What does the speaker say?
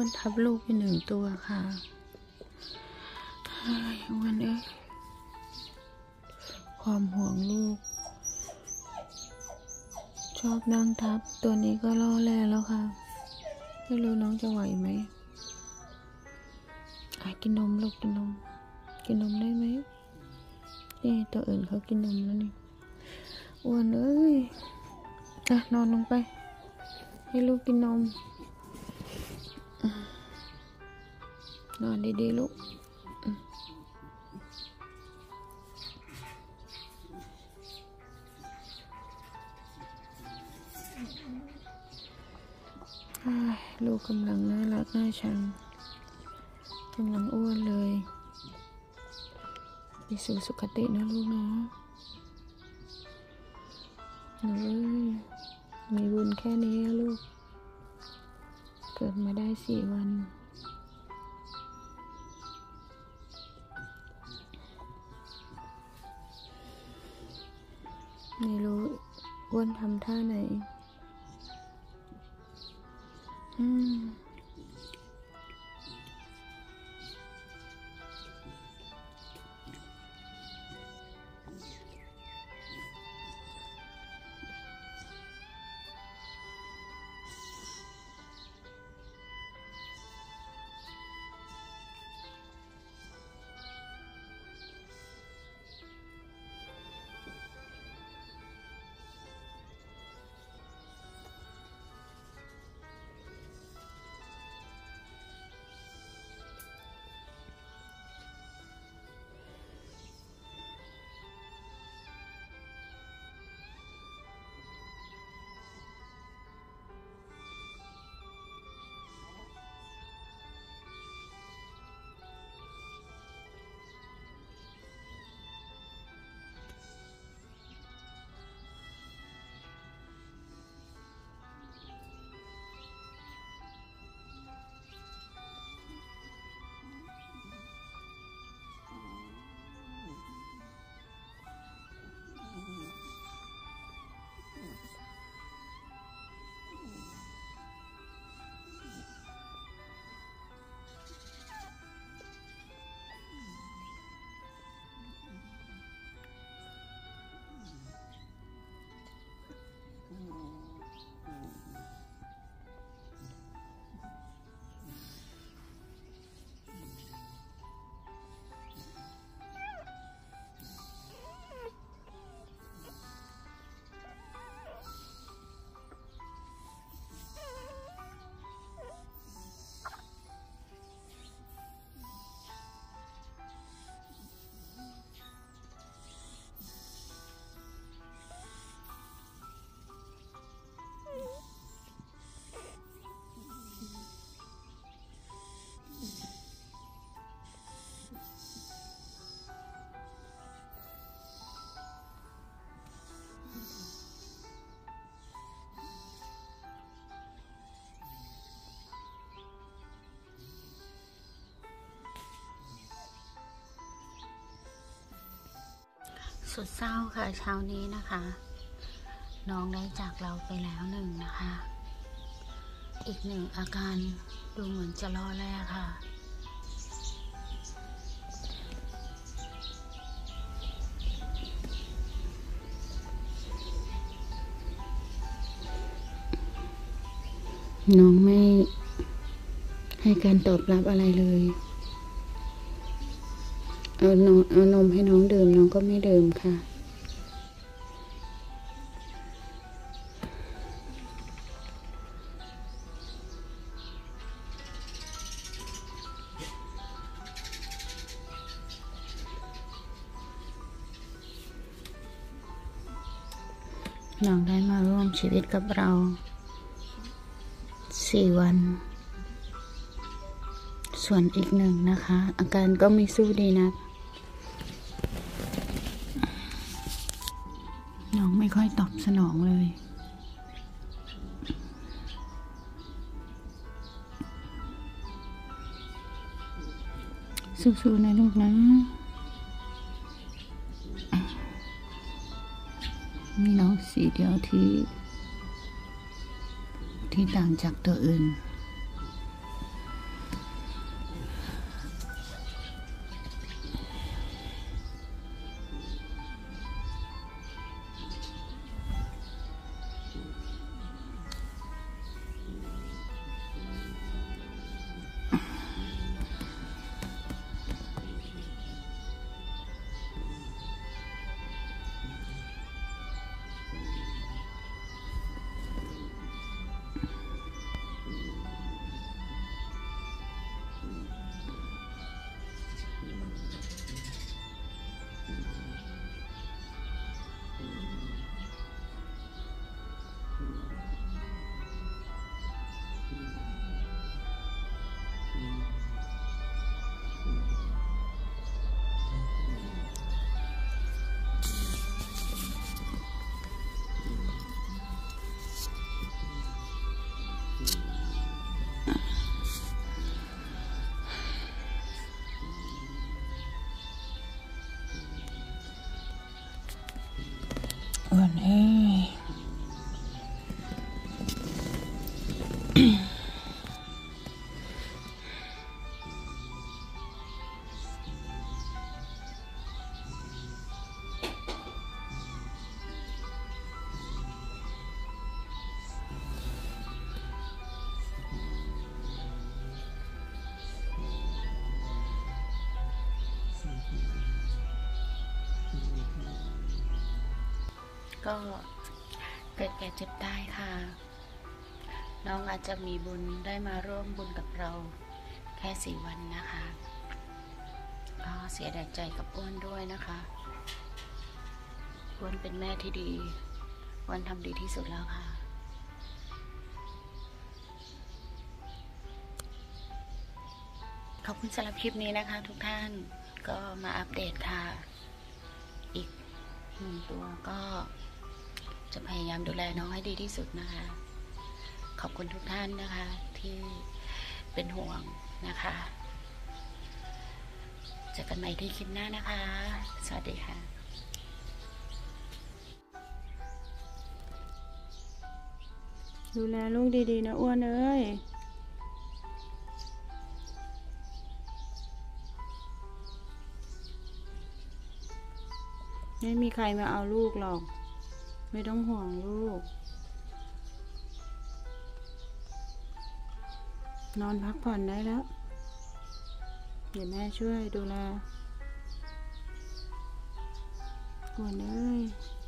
วนทับลูกไปหนึ่งตัวค่ะอ้วนเอ้ยความห่วงลูกชอบนั่งทับตัวนี้ก็ล่อแร่แล้วค่ะไม่รู้น้องจะไหวไหมกินนมลูกกินนมได้ไหมนี่ตัวอื่นเขากินนมแล้วนี่อ้วนเอ้ยนอนลงไปให้ลูกกินนมนอนดีๆลูกลูกกำลังน่ารักน่าชังกำลังอ้วนเลยไปสู่สุคตินะลูกนะหนูมีบุญแค่นี้ลูกเกิดมาได้4 วันไม่รู้อ้วนทำท่าไหนสุดเศร้าค่ะเช้านี้นะคะน้องได้จากเราไปแล้ว1นะคะอีก1อาการดูเหมือนจะล่อแร่ค่ะน้องไม่ให้การตอบรับอะไรเลยเอานมให้น้องดื่มน้องก็ไม่ดื่มค่ะน้องได้มาร่วมชีวิตกับเรา4 วันส่วนอีก1นะคะอาการก็ไม่สู้ดีนะน้องไม่ค่อยตอบสนองเลยสู้ๆนะลูกนะมีน้องสีเดียวที่ต่างจากตัวอื่นอ้วนเอ้ยก็เกิดแก่เจ็บตายค่ะน้องอาจจะมีบุญได้มาร่วมบุญกับเราแค่4 วันนะคะก็เสียใจกับอ้วนด้วยนะคะอ้วนเป็นแม่ที่ดีอ้วนทำดีที่สุดแล้วค่ะขอบคุณสำหรับคลิปนี้นะคะทุกท่านก็มาอัปเดตค่ะอีก1 ตัวก็จะพยายามดูแลน้องให้ดีที่สุดนะคะขอบคุณทุกท่านนะคะที่เป็นห่วงนะคะเจอกันใหม่ที่คลิปหน้านะคะสวัสดีค่ะดูแลลูกดีๆนะอ้วนเอ้ยไม่มีใครมาเอาลูกหรอกไม่ต้องห่วงลูกนอนพักผ่อนได้แล้วเดี๋ยวแม่ช่วยดูแลก่อนเลย